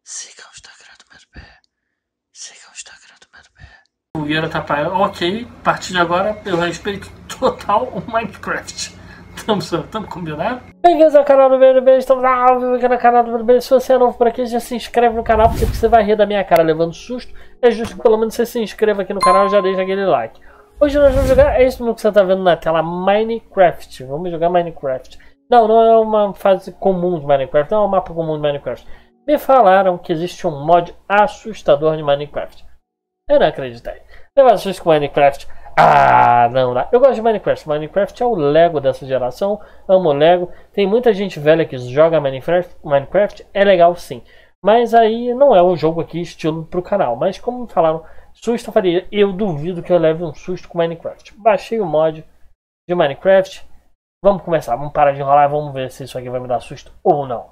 Siga o Instagram do MRP. Siga o Instagram do MRP. Fogueira tá parando. Ok, a partir de agora eu respeito total o Minecraft. Tamo combinado? Bem-vindos ao canal do MRP, estamos ao vivo aqui no canal do MRP. Se você é novo por aqui, já se inscreve no canal, porque você vai rir da minha cara levando susto. É justo que pelo menos você se inscreva aqui no canal e já deixa aquele like. Hoje nós vamos jogar, é isso que você tá vendo na tela, Minecraft. Vamos jogar Minecraft. Não é uma fase comum de Minecraft, não é um mapa comum de Minecraft. Me falaram que existe um mod assustador de Minecraft. Eu não acreditei. Levar susto com Minecraft. Ah, não dá. Eu gosto de Minecraft. Minecraft é o Lego dessa geração. Amo Lego. Tem muita gente velha que joga Minecraft. Minecraft é legal sim. Mas aí não é um jogo aqui estilo pro canal. Mas como me falaram, susto eu faria. Eu duvido que eu leve um susto com Minecraft. Baixei o mod de Minecraft. Vamos começar. Vamos parar de enrolar. Vamos ver se isso aqui vai me dar susto ou não.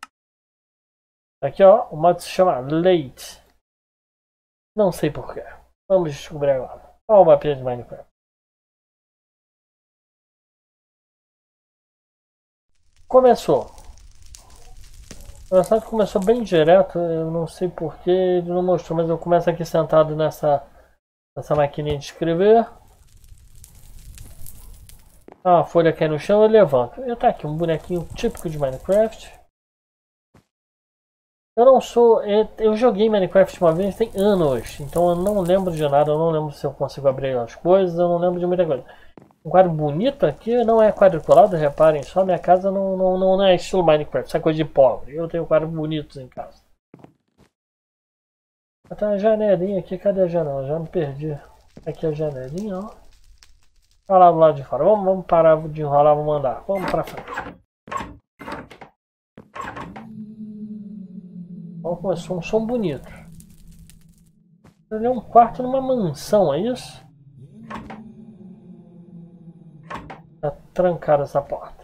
Aqui ó, o mod se chama Late. Não sei porquê. Vamos descobrir agora. Olha o mapinha de Minecraft. Começou. O começou bem direto. Eu não sei porquê. Ele não mostrou, mas eu começo aqui sentado nessa maquininha de escrever. Ah, a folha cai no chão, eu levanto. E tá aqui um bonequinho típico de Minecraft. Eu não sou. Eu joguei Minecraft uma vez tem anos, então eu não lembro de nada, eu não lembro se eu consigo abrir as coisas, eu não lembro de muita coisa. Um quadro bonito aqui, não é quadriculado, reparem só, minha casa não é estilo Minecraft, isso é coisa de pobre. Eu tenho quadros bonitos em casa. Tem uma janelinha aqui, cadê a janela? Já me perdi. Aqui a janelinha, ó. Olha lá do lado de fora. Vamos parar de enrolar, vamos andar. Vamos pra frente. Começou um som bonito. Ele é um quarto numa mansão, é isso? Tá trancada essa porta.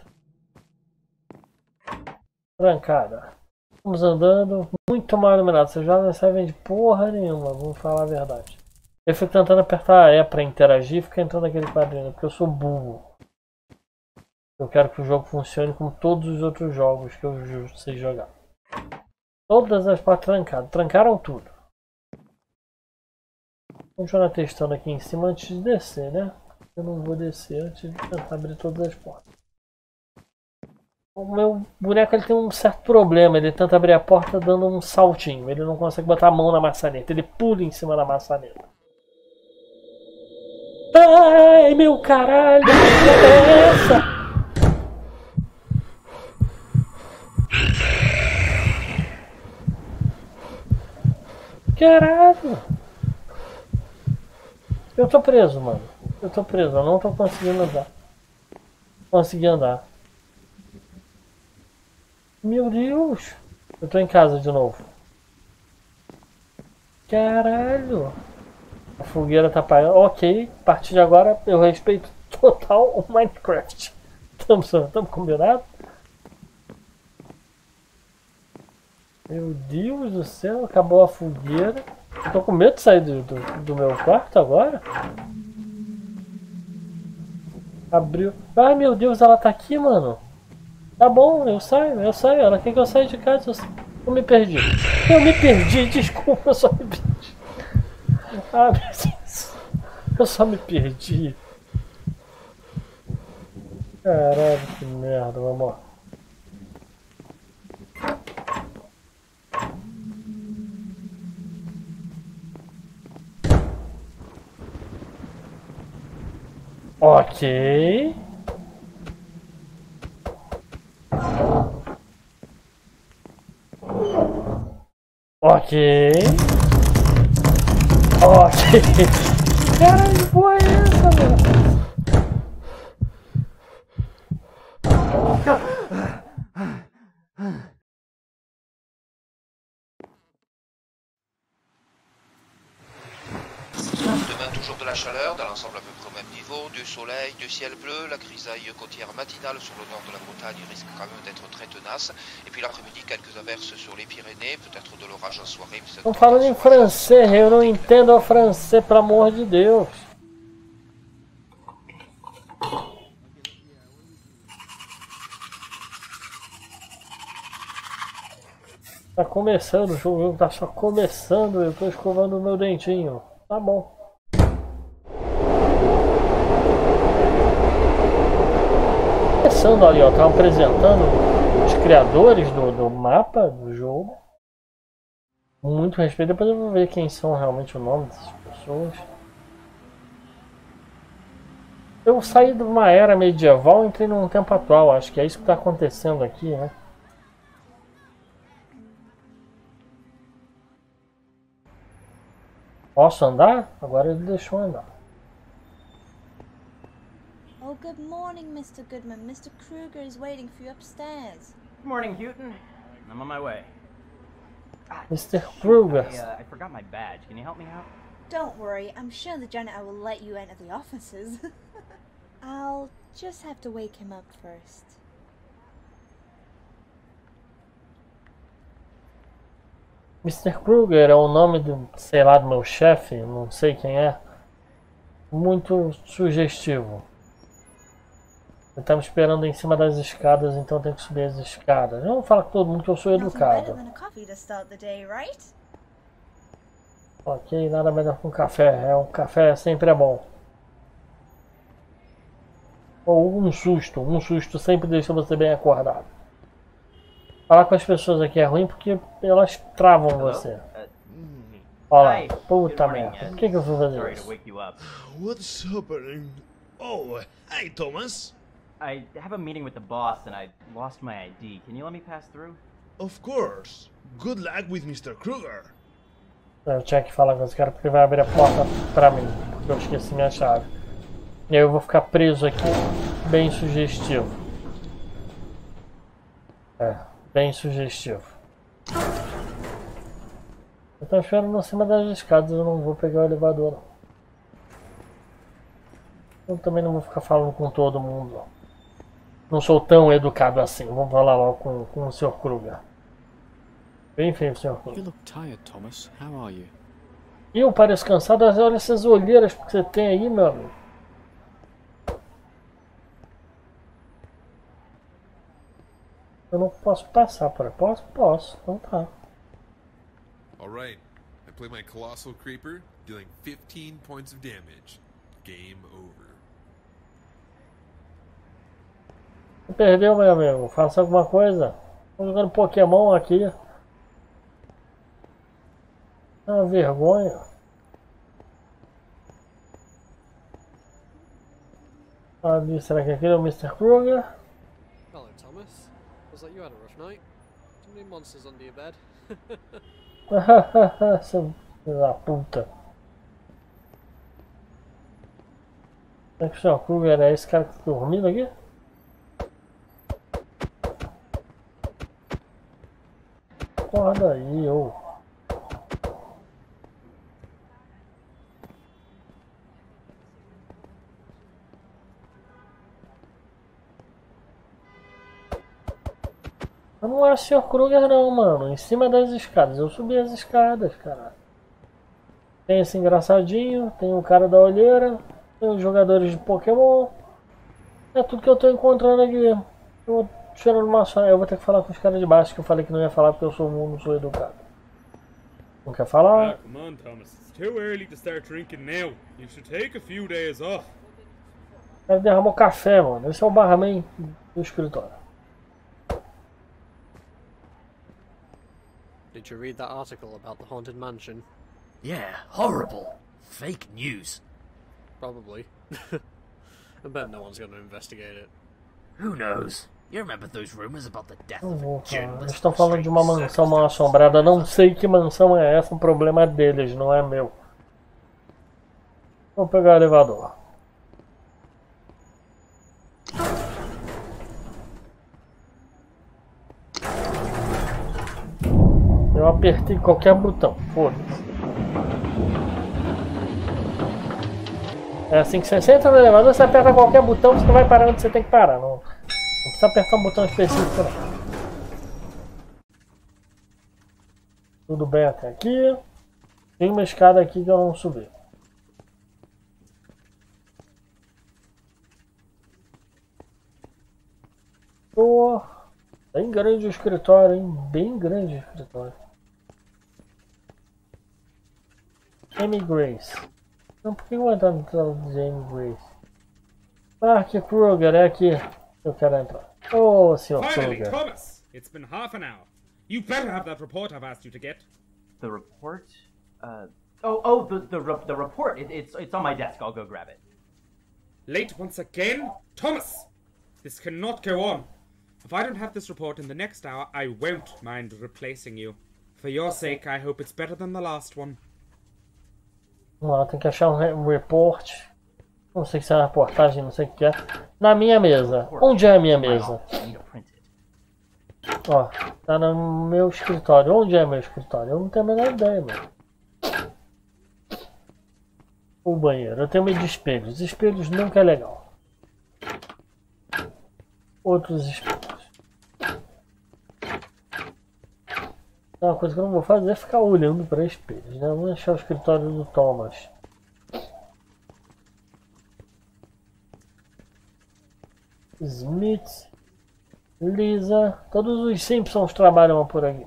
Trancada. Vamos andando. Muito mal iluminado. Vocês já não servem de porra nenhuma, vamos falar a verdade. Eu fico tentando apertar E pra interagir e fica entrando naquele quadrinho, porque eu sou burro. Eu quero que o jogo funcione como todos os outros jogos que eu sei jogar. Todas as portas trancadas. Trancaram tudo. Vamos continuar testando aqui em cima antes de descer, né? Eu não vou descer antes de tentar abrir todas as portas. O meu boneco ele tem um certo problema. Ele tenta abrir a porta dando um saltinho. Ele não consegue botar a mão na maçaneta. Ele pula em cima da maçaneta. Ai, meu caralho! Que merda é essa? Caralho! Eu tô preso, mano. Eu tô preso, eu não tô conseguindo andar. Consegui andar. Meu Deus! Eu tô em casa de novo. Caralho! A fogueira tá apagando. Ok, a partir de agora eu respeito total o Minecraft. Tamo combinado? Meu Deus do céu, acabou a fogueira. Eu tô com medo de sair do meu quarto agora. Abriu. Ai meu Deus, ela tá aqui, mano. Tá bom, eu saio. Ela quer que eu saia de casa. Eu me perdi. Desculpa, eu só me perdi. Ah, meu Deus. Eu só me perdi. Caralho, que merda, vamos lá. Ok. Caralho, que porra é essa, velho? Demain, toujours de la chaleur, dans l'ensemble à peu près au même niveau, du soleil, du ciel bleu, la grisaille côtière matinale sur le nord de la Bretagne risque quand même d'être très tenace. Et puis l'après-midi, quelques averses sur les Pyrénées, peut-être de l'orage en soirée. Estão falando em francês, eu não entendo o francês, pelo amor de Deus. Tá começando, o jogo tá só começando, eu tô escovando o meu dentinho. Tá bom. Começando ali, ó, tá apresentando os criadores do mapa do jogo. Muito respeito, depois eu vou ver quem são realmente o nome dessas pessoas. Eu saí de uma era medieval e entrei num tempo atual, acho que é isso que tá acontecendo aqui, né? Posso andar? Agora ele deixou andar. Oh, good morning, Mr. Goodman. Mr. Kruger is waiting for you upstairs. Good morning, Houghton. I'm on my way. Mr. Kruger. I forgot my badge. Can you help me out? Don't worry, I'm sure the janitor will let you enter the offices. I'll just have to wake him up first. Mr. Kruger é o nome do, sei lá, do meu chefe, não sei quem é. Muito sugestivo. Ele tá me esperando em cima das escadas, então eu tenho que subir as escadas. Eu não falo com todo mundo que eu sou Nothing better educado. than a coffee to start the day, right? Ok, nada melhor que um café. Um café sempre é bom. Ou um susto sempre deixa você bem acordado. Falar com as pessoas aqui é ruim porque elas travam você. Olha lá, Hi. puta Good morning, merda. Ed. Por que eu fui fazer Sorry to isso? wake you up. What's happening? Oh, hi, Thomas. I have a meeting with the boss and I lost my ID. Can you let me pass through? Of course. Good luck with Mr. Kruger. Eu tinha que falar com esse cara porque ele vai abrir a porta pra mim, porque eu esqueci minha chave. E aí eu vou ficar preso aqui, bem sugestivo. É, bem sugestivo. Eu tô esperando em cima das escadas, eu não vou pegar o elevador não. Eu também não vou ficar falando com todo mundo. Não sou tão educado assim, vamos falar logo com o Sr. Kruger. Bem feio, Sr. Kruger. You look tired, Thomas. How are you? E eu pareço cansado, olha essas olheiras que você tem aí, meu amigo. Eu não posso passar por aí. Posso. Então tá. Alright, I play my Colossal Creeper, dealing 15 points of damage. Game over. Você perdeu, meu amigo. Faça alguma coisa. Tô jogando Pokémon aqui. É uma vergonha. Ali, será que aquele é o Mr. Kruger? Hello, Thomas. Looks like you had a rough night. Too many monsters under your bed. Seu filho da puta. Será que o Sr. Kruger é esse cara que tá dormindo aqui? Acorda aí, ô. Eu não acho o Sr. Kruger não, mano. Em cima das escadas. Eu subi as escadas, cara. Tem esse engraçadinho, tem o cara da olheira, tem os jogadores de Pokémon. É tudo que eu tô encontrando aqui. Eu vou tirando uma só. Eu vou ter que falar com os caras de baixo, que eu falei que não ia falar porque eu não sou educado. Não quer falar? Come on, Thomas. It's too early to start drinking now. You should take a few days off. O cara derramou café, mano. Esse é o barman do escritório. Did you read that article about the haunted mansion? Yeah, horrible. Fake news. Probably. I bet no one's going to investigate it. Who knows? You remember those rumors about the death Não of vou a falar. journalist? Eles estão falando de uma mansão mal assombrada. Não sei que mansão é essa. O problema é deles, não é meu. Vou pegar o elevador. Eu apertei qualquer botão, foda-se. É assim que você senta no elevador, você aperta qualquer botão, você vai parar onde você tem que parar. Não precisa apertar um botão específico não. Tudo bem até aqui. Tem uma escada aqui que eu não subi. Tem grande o escritório, hein? Bem grande o escritório. Amy Grace. Não, por que eu vou entrar no tela de Amy Grace? Mark Kruger, é aqui. Eu quero entrar. Oh, senhor Finally, Kruger. Thomas! It's been half an hour. You better have that report I've asked you to get. The report? The report. It's on my desk. I'll go grab it. Late once again? Thomas! This cannot go on. If I don't have this report in the next hour, I won't mind replacing you. For your sake, I hope it's better than the last one. Vamos lá, tem que achar um report. Não sei se é uma reportagem, não sei o que é. Na minha mesa. Onde é a minha mesa? Ó, tá no meu escritório. Onde é meu escritório? Eu não tenho a menor ideia, mano. O banheiro. Eu tenho medo de espelhos. Espelhos nunca é legal. Outros espelhos. Uma coisa que eu não vou fazer é ficar olhando para espelhos, né? Vamos achar o escritório do Thomas. Smith, Lisa, todos os Simpsons trabalham por aqui.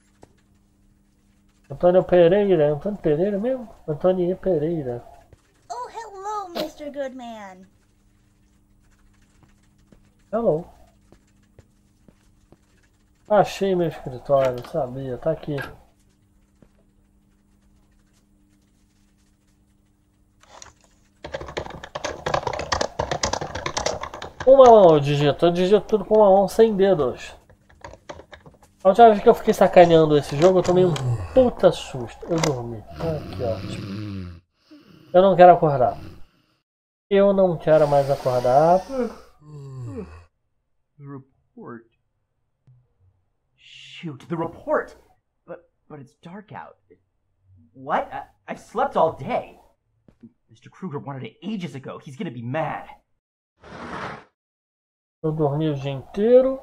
Antônio Pereira, Antônio Pereira mesmo? Antônio Pereira. Oh, hello, Mr. Goodman. Hello. Achei meu escritório, sabia, tá aqui. Uma mão eu digito tudo com uma mão sem dedos. A última vez que eu fiquei sacaneando esse jogo, eu tomei um puta susto. Eu dormi. Ah, que ótimo. Eu não quero acordar. Eu não quero mais acordar. Report. Shoot, the report! But it's dark out. What? I slept all day. Mr. Kruger wanted it ages ago. He's gonna be mad. Eu dormi o dia inteiro.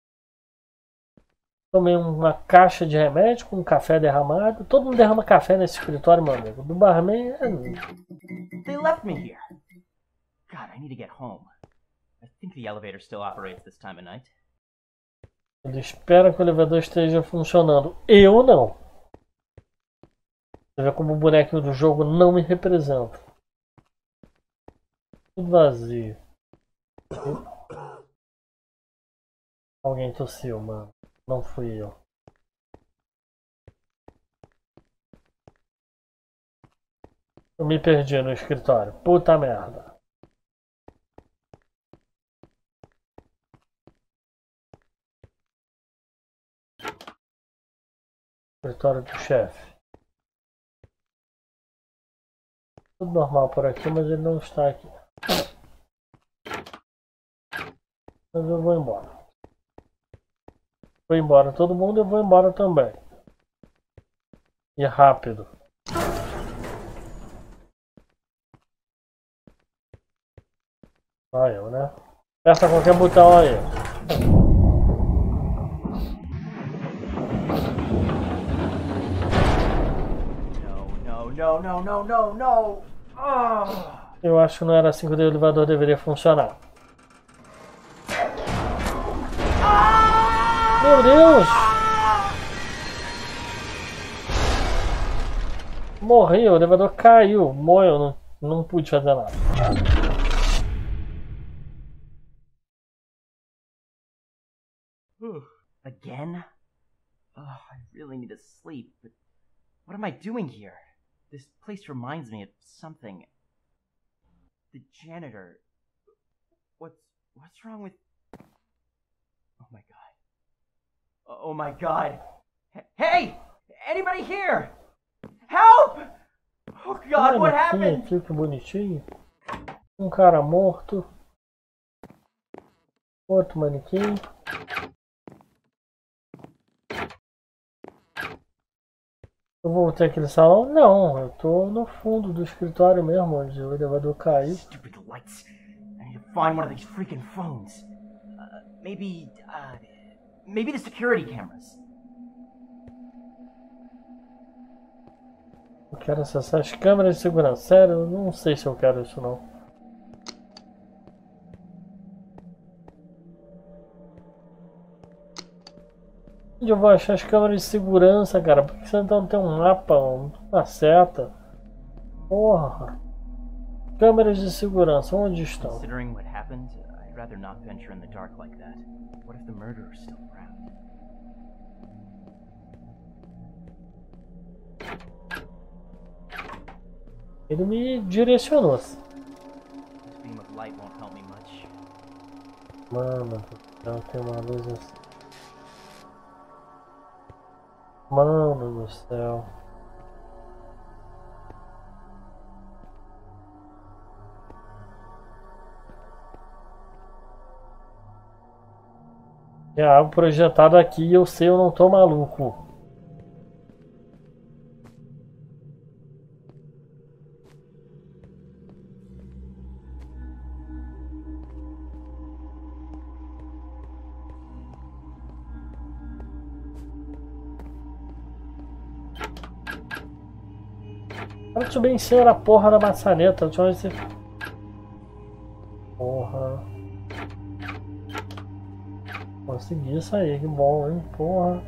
Tomei uma caixa de remédio com café derramado. Todo mundo derrama café nesse escritório, meu amigo. Do barman é... They left me here. God, I need to get home. I think the elevator still operates this time of night. Ele espera que o elevador esteja funcionando. Eu não. Você vê como o bonequinho do jogo não me representa. Tudo vazio. Alguém tossiu, mano. Não fui eu. Eu me perdi no escritório. Puta merda. Escritório do chefe. Tudo normal por aqui, mas ele não está aqui. Mas eu vou embora. Foi embora todo mundo, eu vou embora também. E rápido. Olha eu, né? Aperta qualquer botão aí. No. Oh. Eu acho que não era assim que o elevador deveria funcionar. Meu Deus! Morri, o elevador caiu. Morreu, não pude fazer nada. Again? Oh, I really need to sleep, but what am I doing here? This place reminds me of something. The janitor. What's wrong with... Oh my god. Oh my god. Hey! Anybody here? Help! Oh god, what happened? Aqui, que bonitinho. Um cara morto. Outro manequim. Eu voltei aquele salão? Não, eu tô no fundo do escritório mesmo, onde o elevador caiu. Stupid lights. I need to find one of these freaking phones. Maybe the security cameras. Eu quero acessar as câmeras de segurança. Sério, eu não sei se eu quero isso não. Onde eu vou achar as câmeras de segurança, cara? Por que você não tem um mapa, uma seta? Porra. Câmeras de segurança, onde estão? Considering what happened, I'd rather not venture in the dark like that. What if the murderer's still around? Ele me direcionou. This beam of light won't help me much. Mano, não tem uma luz assim. Mano do céu. É algo projetado aqui e eu sei, eu não tô maluco. Eu subi em cima da porra da maçaneta. Deixa eu ver se... Porra. Consegui isso aí, que bom, hein? Porra.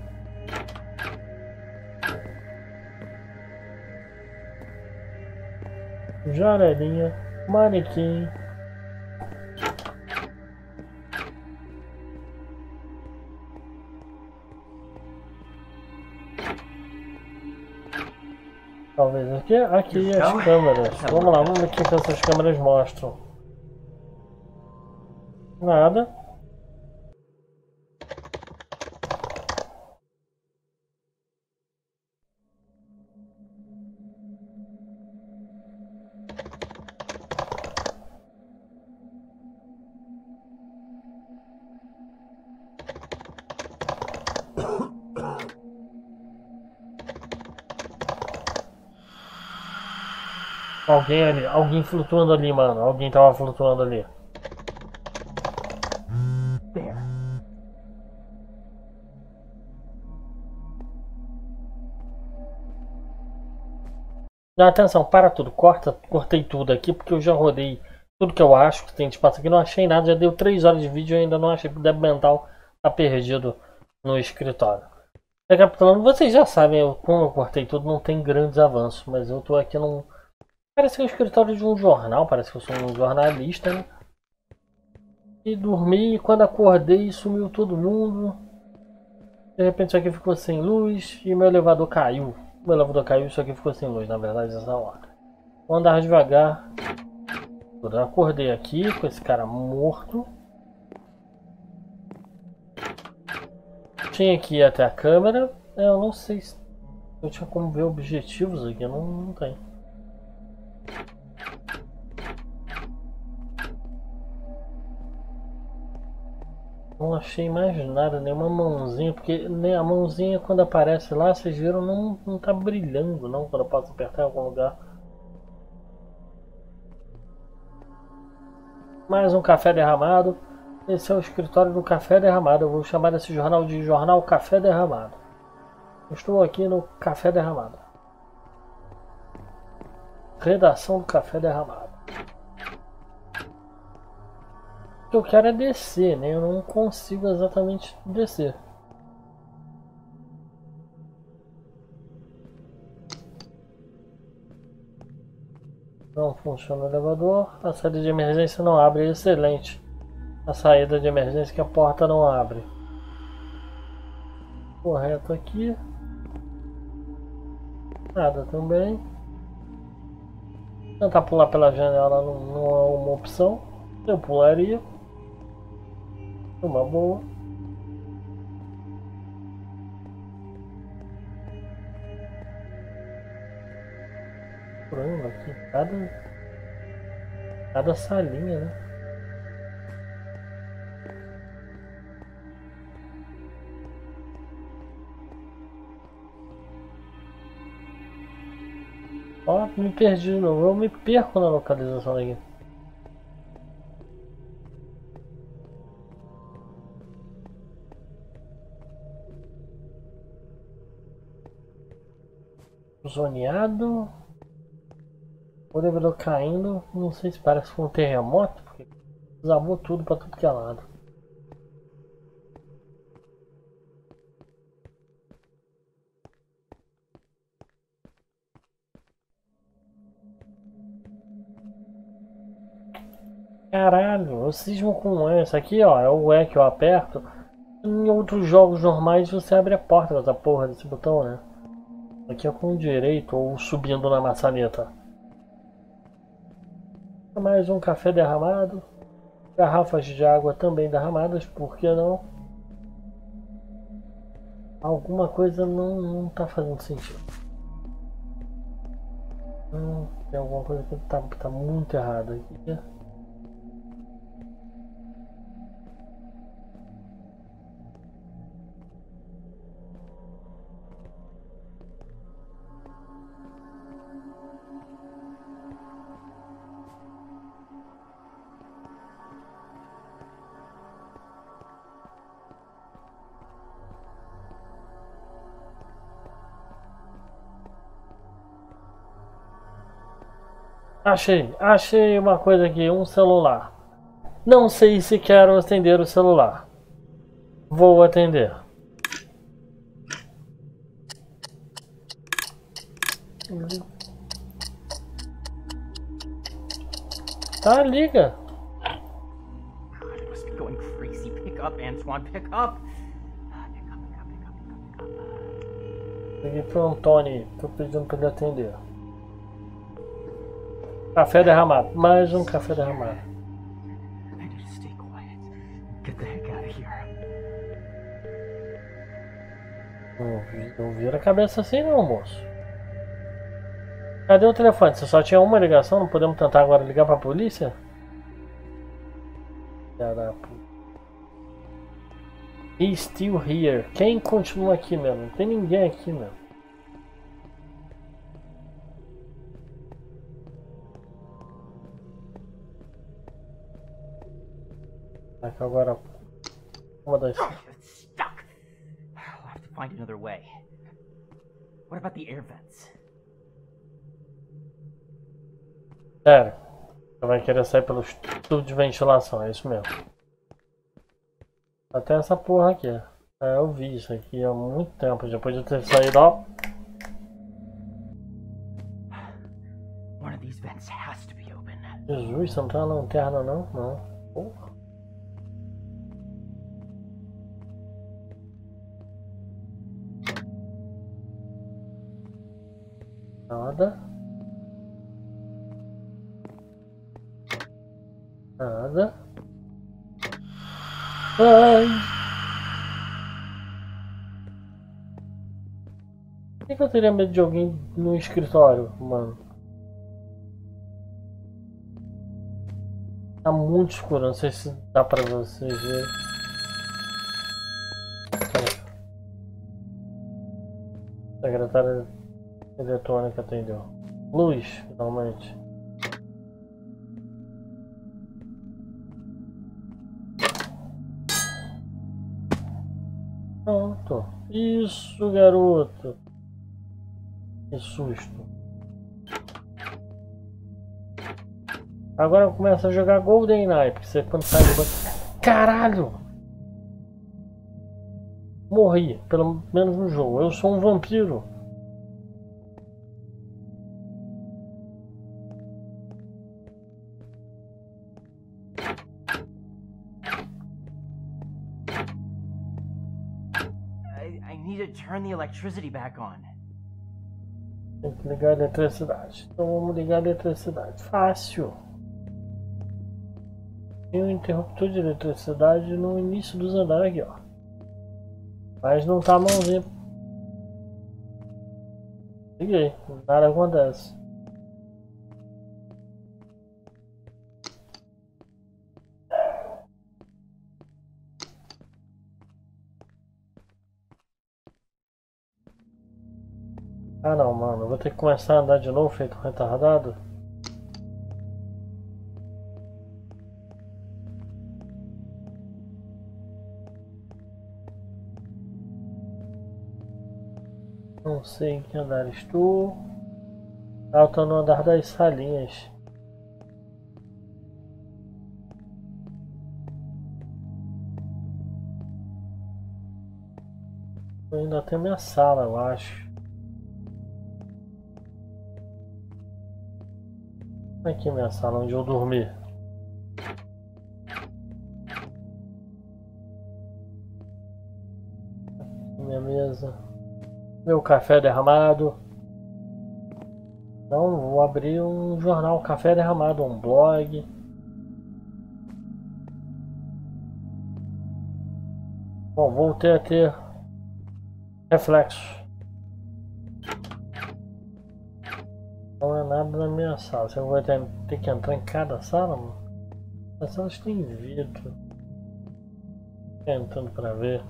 Janelinha. Manequim. Talvez aqui as câmeras. Vamos lá, vamos ver o que essas câmeras mostram. Nada. Alguém ali, alguém flutuando ali, mano. Alguém tava flutuando ali. There. Dá atenção, para tudo. Cortei tudo aqui porque eu já rodei tudo que eu acho que tem de espaço aqui. Não achei nada, já deu 3 horas de vídeo e ainda não achei que o débil mental tá perdido no escritório. Recapitulando, vocês já sabem, como eu cortei tudo, não tem grandes avanços, mas eu tô aqui num... Parece um escritório de um jornal, parece que eu sou um jornalista, né? E dormi, e quando acordei sumiu todo mundo. De repente isso aqui ficou sem luz e meu elevador caiu. Meu elevador caiu e isso aqui ficou sem luz, na verdade, nessa hora. Vou andar devagar. Eu acordei aqui com esse cara morto. Tinha que ir até a câmera. Eu não sei se eu tinha como ver objetivos aqui, não tem. Não achei mais nada, nenhuma mãozinha, porque nem a mãozinha quando aparece lá, vocês viram, não tá brilhando não, quando eu posso apertar em algum lugar. Mais um café derramado. Esse é o escritório do Café Derramado. Eu vou chamar esse jornal de Jornal Café Derramado. Eu estou aqui no Café Derramado. Redação do Café Derramado. O que eu quero é descer, né? Eu não consigo exatamente descer. Não funciona o elevador. A saída de emergência não abre. Excelente. A saída de emergência que a porta não abre. Correto aqui. Nada também. Tentar pular pela janela não é uma opção. Eu pularia. Uma boa. Pronto, aqui cada salinha, né? Ó, me perdi de novo. Eu me perco na localização daqui. Zoneado. O elevador caindo. Não sei se parece que foi um terremoto, porque desabou tudo pra tudo que é lado. Caralho, eu cismo com essa aqui, ó. É o E que eu aperto. Em outros jogos normais você abre a porta com essa porra desse botão, né? Aqui é com o direito ou subindo na maçaneta. Mais um café derramado. Garrafas de água também derramadas, por que não? Alguma coisa não tá fazendo sentido. Tem alguma coisa que tá muito errada aqui. Achei uma coisa aqui, um celular. Não sei se quero atender o celular. Vou atender. Tá, liga. I must be going crazy. Pick up, Antoine, pick up. Pick up. Liguei pro Antônio, tô pedindo pra ele atender. Café derramado, mais um café derramado. I need to stay quiet. Get the heck out of here. Não vira a cabeça assim não, moço. Cadê o telefone? Você só tinha uma ligação? Não podemos tentar agora ligar pra polícia? He's still here. Quem continua aqui mesmo? Não tem ninguém aqui mesmo. Aqui agora. Uma das. It's stuck. I'll have to find another way. What about the air vents? Sério. Você vai querer sair pelo tubo de ventilação, é isso mesmo. Até essa porra aqui. É, eu vi isso aqui há muito tempo, depois de ter saído, ó. One of these vents has to be open. Jesus, você não tem uma lanterna não? Não. Porra. Nada. Nada. Ai. Por que eu teria medo de alguém no escritório, mano? Tá muito escuro, não sei se dá pra vocês verem. Secretária eletrônica atendeu. Luz, finalmente. Pronto. Isso, garoto. Que susto. Agora começa a jogar GoldenEye, porque você quando sai do banco... Caralho! Morri, pelo menos no jogo. Eu sou um vampiro. I need to turn the electricity back on. Tem que ligar a eletricidade. Então vamos ligar a eletricidade. Fácil. Tem um interruptor de eletricidade no início dos andares aqui, ó. Mas não tá a mãozinha. Liguei, nada acontece. Ah não, mano, eu vou ter que começar a andar de novo feito um retardado. Não sei em que andar estou. Ah, eu tô no andar das salinhas. Eu ainda tenho minha sala, eu acho. Aqui minha sala onde eu dormi. Meu café derramado. Não, vou abrir um jornal Café Derramado, um blog. Bom, voltei a ter reflexos. Não é nada na minha sala. Você vai ter que entrar em cada sala, mano? As salas têm vidro. Entrando pra ver.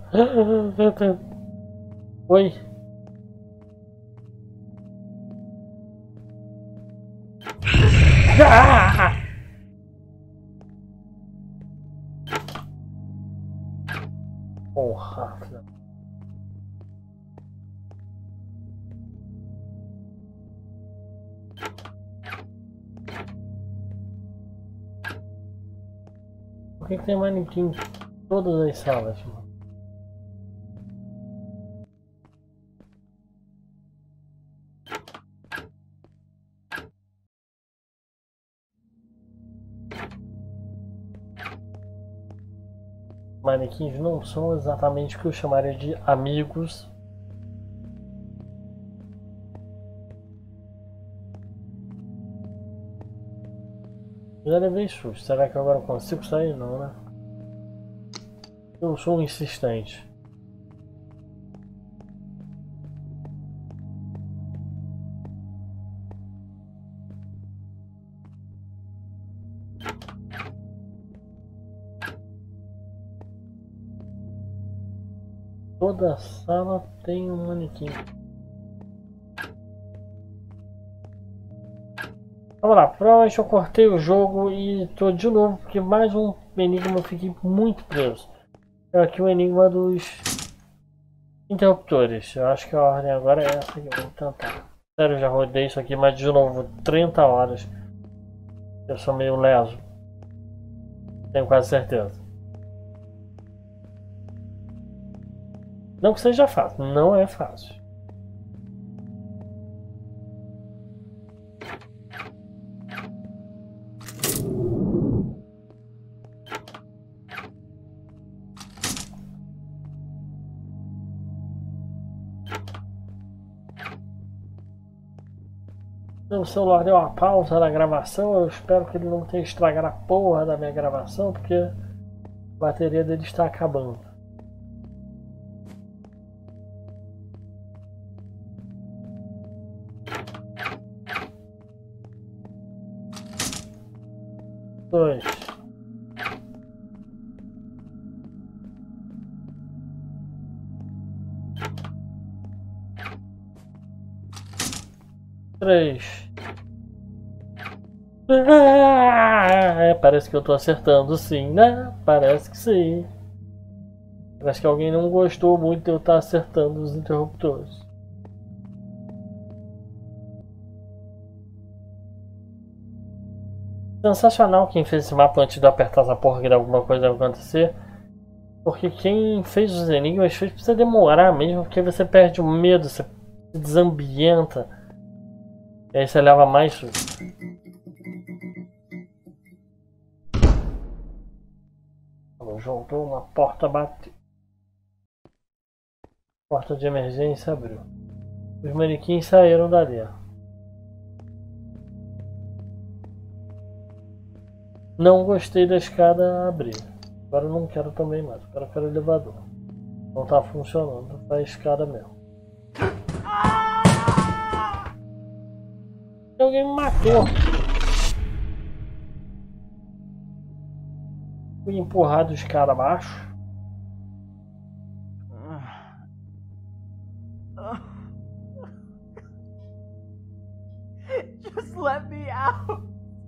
Oi. Porra. Por que tem manequim em todas as salas, mano? Manequins não são exatamente o que eu chamaria de amigos. Já levei susto. Será que agora eu consigo sair? Não, né? Eu sou um insistente. Toda sala tem um manequim. Vamos lá, provavelmente eu cortei o jogo e tô de novo, porque mais um enigma eu fiquei muito preso. É aqui o enigma dos interruptores. Eu acho que a ordem agora é essa aqui, vamos tentar. Sério, eu já rodei isso aqui, mas de novo, 30 horas. Eu sou meio leso. Tenho quase certeza. Não que seja fácil, não é fácil. O celular deu uma pausa na gravação, eu espero que ele não tenha estragado a porra da minha gravação, porque a bateria dele está acabando. Dois. Três. Parece que eu tô acertando sim, né? Parece que sim. Parece que alguém não gostou muito de eu estar acertando os interruptores. Sensacional quem fez esse mapa antes de apertar essa porra que alguma coisa vai acontecer. Porque quem fez os enigmas fez pra você demorar mesmo, porque você perde o medo, você se desambienta. E aí você leva mais susto. Juntou uma porta bateu. Porta de emergência abriu. Os manequins saíram dali. Não gostei da escada abrir. Agora eu não quero também mais. Agora eu quero o elevador. Não tá funcionando. Vai a escada mesmo. Alguém me matou. Fui empurrado escada abaixo. Just let me out.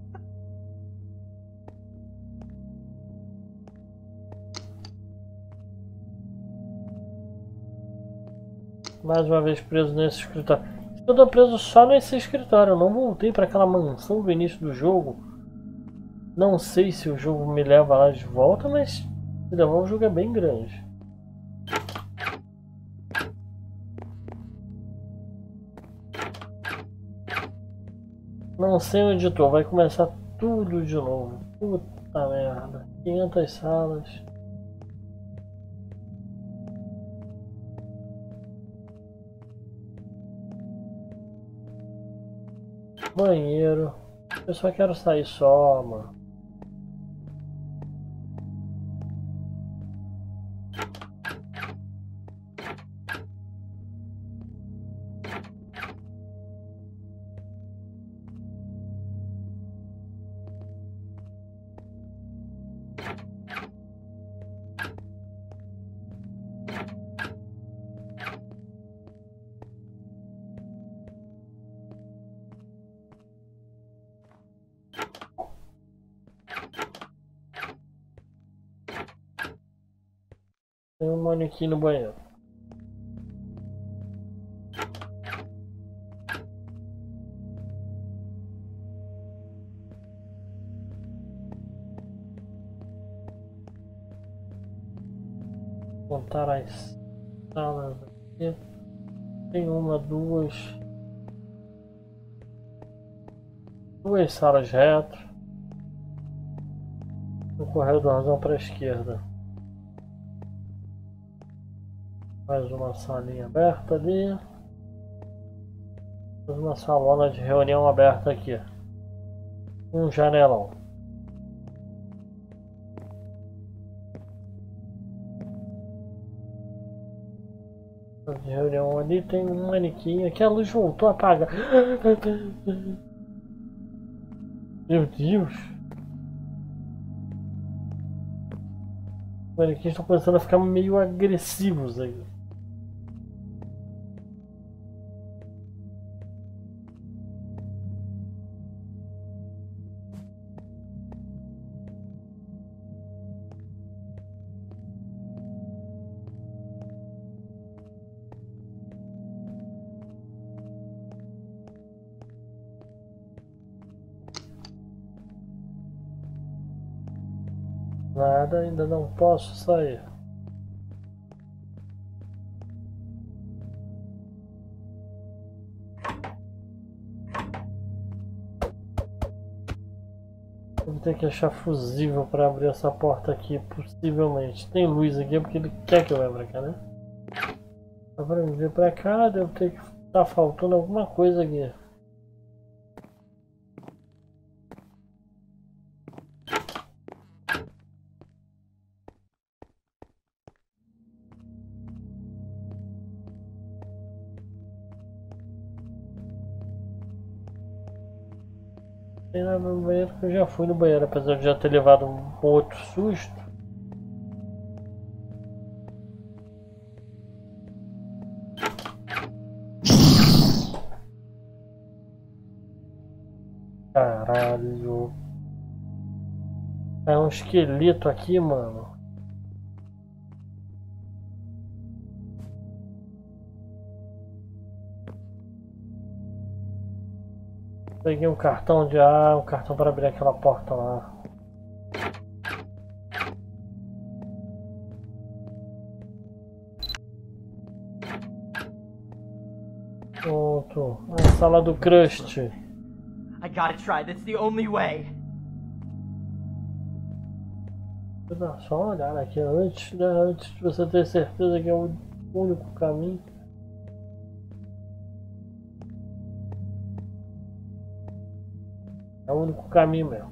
Mais uma vez preso nesse escritório. Eu tô preso só nesse escritório. Eu não voltei para aquela mansão do início do jogo. Não sei se o jogo me leva lá de volta, mas se levar o jogo é bem grande. Não sei onde tô. Vai começar tudo de novo. Puta merda. 500 salas. Banheiro. Eu só quero sair só, mano. Tem um manequim no banheiro. Contar as salas aqui. Tem uma, duas salas retas. Um corredorzão para a esquerda. Mais uma salinha aberta ali. Mais uma salona de reunião aberta aqui. Um janelão. De reunião ali tem um manequim. Aqui a luz voltou a apagar. Meu Deus. Os manequins estão começando a ficar meio agressivos aí. Nada, ainda não posso sair. Vou ter que achar fusível para abrir essa porta aqui, possivelmente. Tem luz aqui porque ele quer que eu vá pra cá, né? Pra me vir pra cá, deve ter que estar faltando alguma coisa aqui. Tem nada no banheiro que eu já fui no banheiro, apesar de já ter levado um outro susto. Caralho. É um esqueleto aqui, mano. Peguei um cartão de ar, um cartão para abrir aquela porta lá. Pronto. A sala do Crust. I gotta try, that's the only way. Vou dar só uma olhada aqui antes, né? Antes de você ter certeza que é o único caminho. É o único caminho mesmo.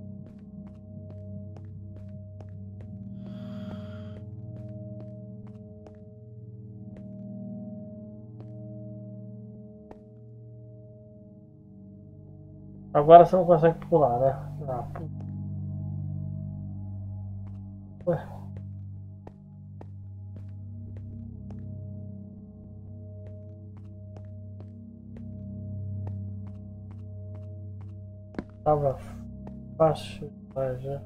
Agora você não consegue pular, né? Ah, ué. Tava fácil, mas já.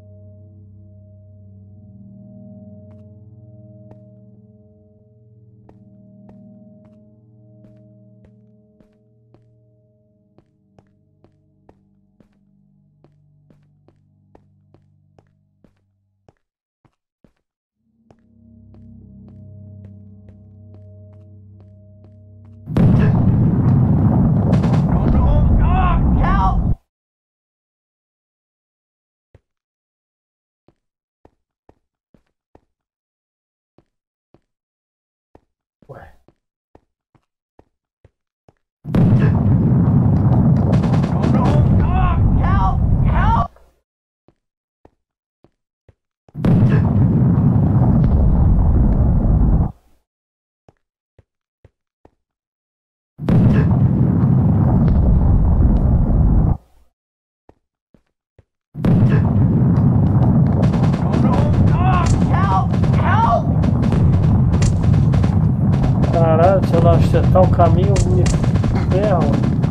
acertar o caminho, me ferro.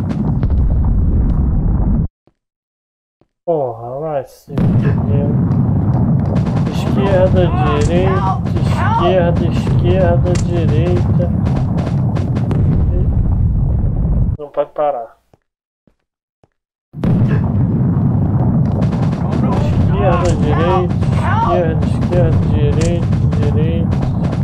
Porra, vai se fuder. Esquerda, direita, esquerda, direita. Não pode parar. Esquerda, direita, direita.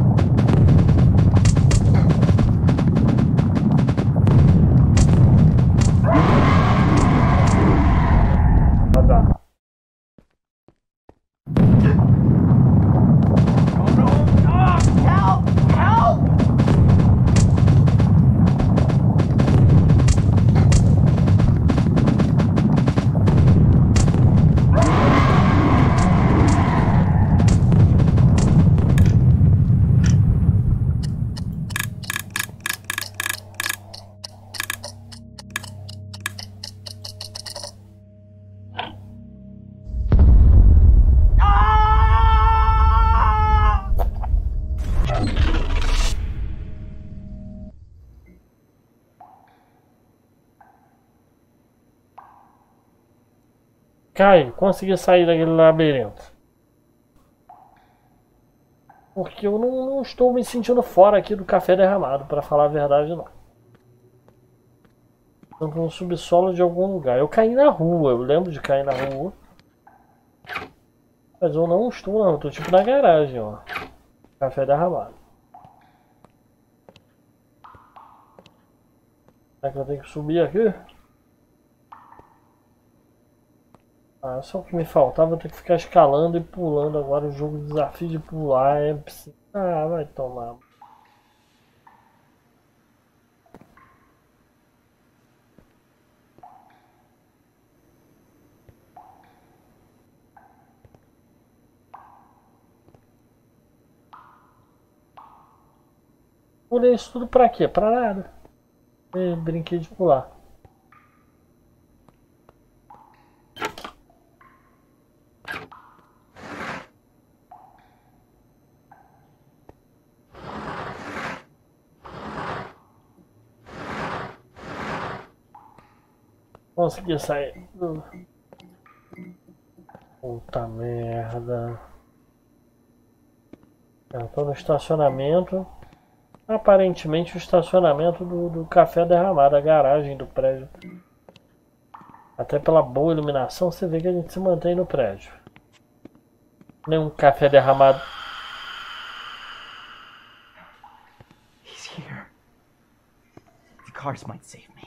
Vai dar. Caio, consegui sair daquele labirinto. Porque eu não estou me sentindo fora aqui do café derramado, para falar a verdade não. Estou no subsolo de algum lugar. Eu caí na rua, eu lembro de cair na rua. Mas eu não estou não, eu estou tipo na garagem, ó. Café derramado. Será que eu tenho que subir aqui? Ah, só o que me faltava, eu ter que ficar escalando e pulando agora o jogo, desafio de pular é... Ah, vai tomar. Pulei isso tudo pra quê? Pra nada. Brinquei de pular. Consegui sair. Puta merda. Eu tô no estacionamento. Aparentemente o estacionamento do café derramado, a garagem do prédio. Até pela boa iluminação você vê que a gente se mantém no prédio. Nenhum café derramado. He's here. The cars might save me.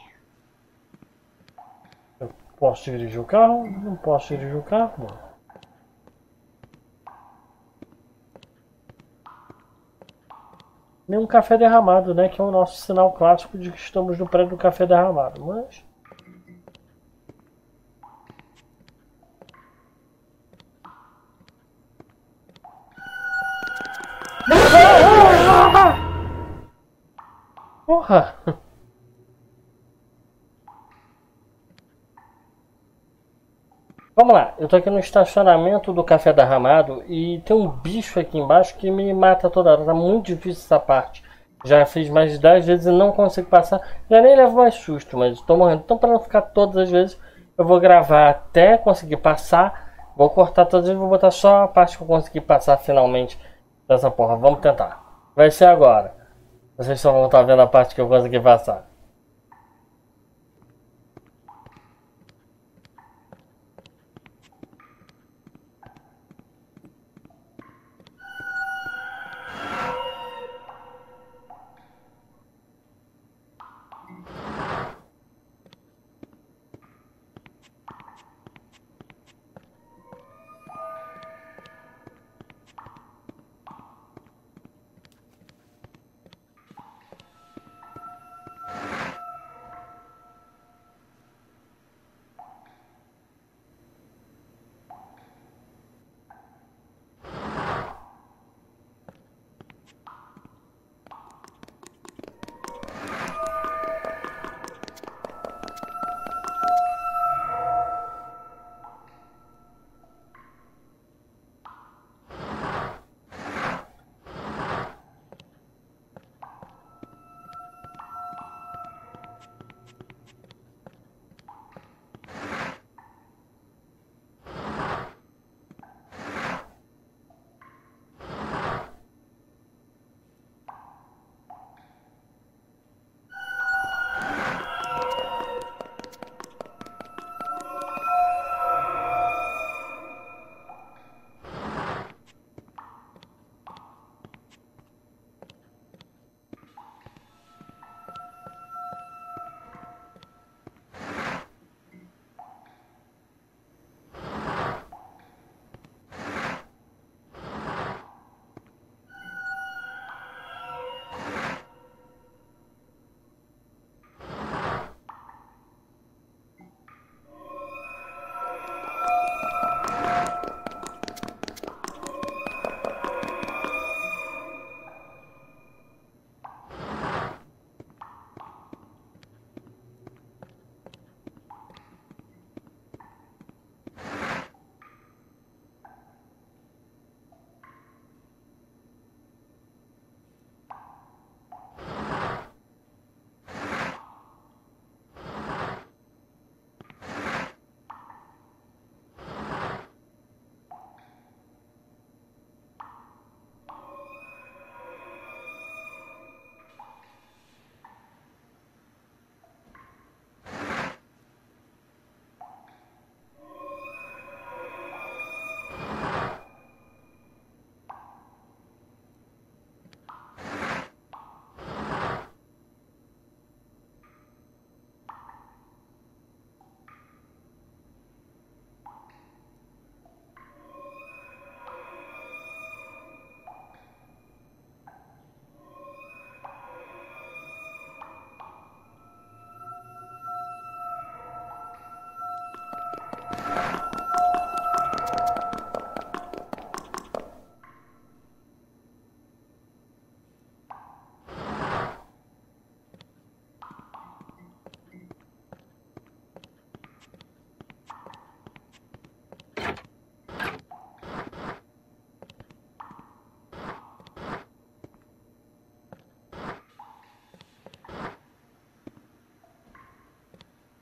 Eu posso dirigir o carro? Não posso dirigir o carro, mano. Nenhum café derramado, né? Que é o nosso sinal clássico de que estamos no prédio do café derramado. Mas... Porra! Vamos lá, eu tô aqui no estacionamento do café derramado e tem um bicho aqui embaixo que me mata toda hora. Tá muito difícil essa parte. Já fiz mais de 10 vezes e não consigo passar. Já nem levo mais susto, mas estou morrendo. Então, para não ficar todas as vezes, eu vou gravar até conseguir passar. Vou cortar todas as vezes e vou botar só a parte que eu consegui passar finalmente dessa porra. Vamos tentar. Vai ser agora. Vocês só vão estar vendo a parte que eu consegui passar.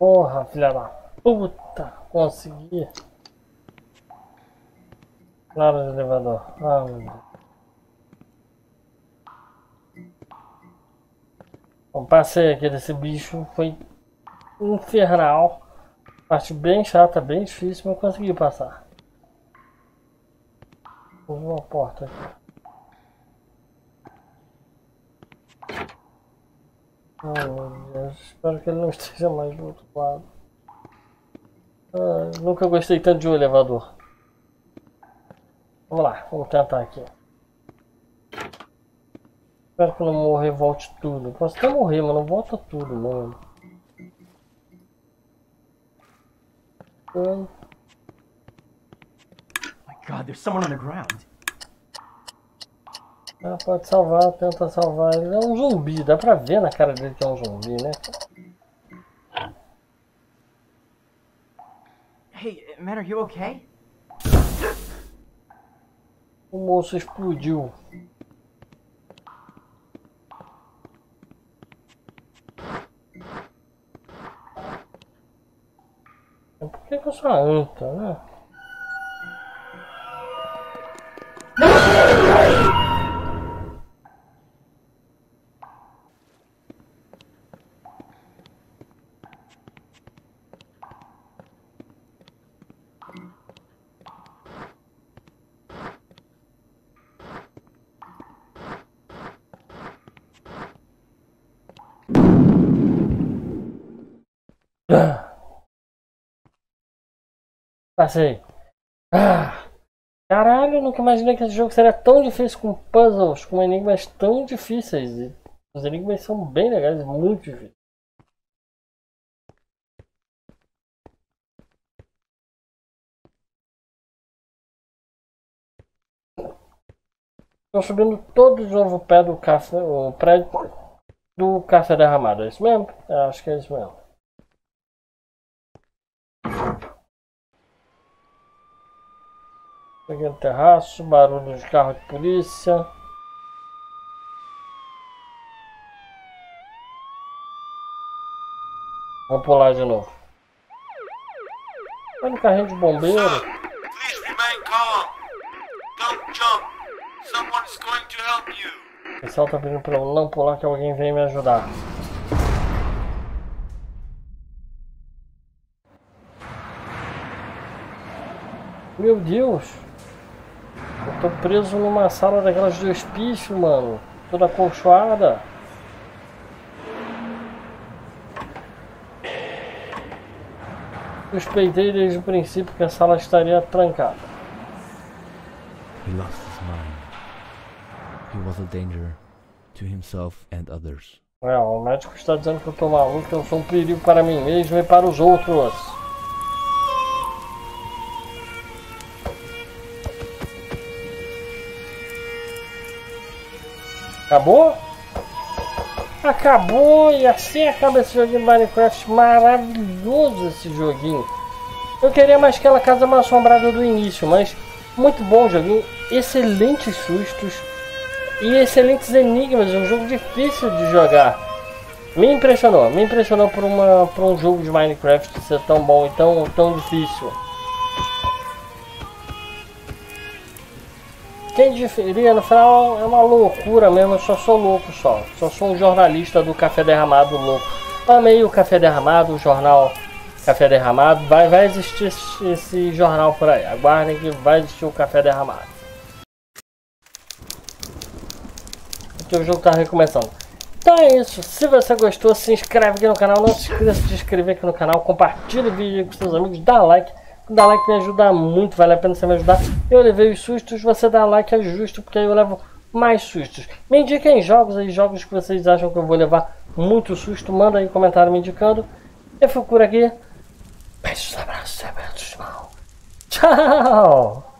Porra, filha da puta. Consegui. Claro, de elevador. Ah, meu Deus. Bom, passei aqui desse bicho. Foi infernal. Parte bem chata, bem difícil, mas consegui passar. Vou uma porta aqui. Ai meu Deus, espero que ele não esteja mais do outro lado. Nunca gostei tanto de um elevador. Vamos lá, vamos tentar aqui. Espero que não morrer e volte tudo. Posso até morrer, mas não volta tudo, mano. Oh my God, there's someone on the ground. Ah, pode salvar, tenta salvar. Ele é um zumbi, dá pra ver na cara dele que é um zumbi, né? Hey, man, are you okay? O moço explodiu. Por que eu sou a anta, né? Passei. Caralho, eu nunca imaginei que esse jogo seria tão difícil, com puzzles, com enigmas tão difíceis. E os enigmas são bem legais, muito difíceis. Estou subindo todo de novo o pé do café, o prédio do café derramado. É isso mesmo? Acho que é isso mesmo. Aqui no terraço, barulho de carro de polícia. Vou pular de novo. Olha o carrinho de bombeiro. Please remain calm. Don't jump. Someone is going to help you. O pessoal tá pedindo pra eu não pular, que alguém vem me ajudar. Meu Deus! Eu tô preso numa sala daquelas de hospício, mano. Toda acolchoada. Suspeitei desde o princípio que a sala estaria trancada. He lost his mind. He was a danger to himself and others. O médico está dizendo que eu tô maluco, que eu sou um perigo para mim mesmo e para os outros. Acabou? Acabou! E assim acaba esse joguinho de Minecraft. Maravilhoso esse joguinho. Eu queria mais aquela casa mal assombrada do início, mas muito bom o joguinho. Excelentes sustos e excelentes enigmas. Um jogo difícil de jogar. Me impressionou por um jogo de Minecraft ser tão bom e tão difícil. Quem diferia no final é uma loucura mesmo, eu só sou louco só sou um jornalista do Café Derramado louco. Amei o Café Derramado, o jornal Café Derramado, vai existir esse jornal por aí, aguardem que vai existir o Café Derramado. Porque o jogo tá recomeçando. Então é isso, se você gostou, se inscreve aqui no canal, não se esqueça de se inscrever aqui no canal, compartilha o vídeo com seus amigos, dá like. Dá like me ajuda muito, vale a pena você me ajudar. Eu levei os sustos, você dá like é justo, porque aí eu levo mais sustos. Me indiquem jogos aí, jogos que vocês acham que eu vou levar muito susto. Manda aí um comentário me indicando. Eu fico por aqui. Beijos, abraços, abraços, tchau.